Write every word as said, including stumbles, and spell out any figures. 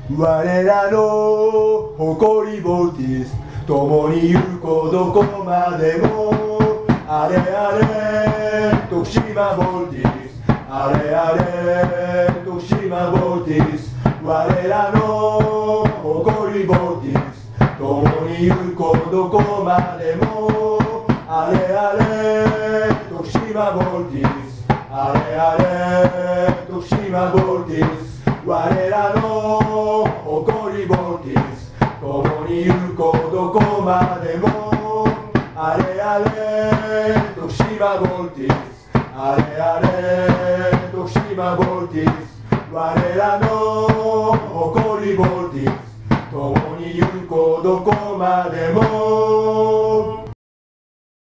我らの誇りボルティス、共に行こうどこまでも。あれあれ徳島ボルティス、あれあれ徳島ボルティス、我らの誇りボルティス、共に行こうどこまでも。あれあれ徳島ボルティス、あれあれ徳島ボルティス、我らの誇りボルティス、共に行こうどこまでも。あれあれ徳島ボルティス、あれあれ徳島ボルティス、我らの誇りボルティス、共に行こうどこまでも。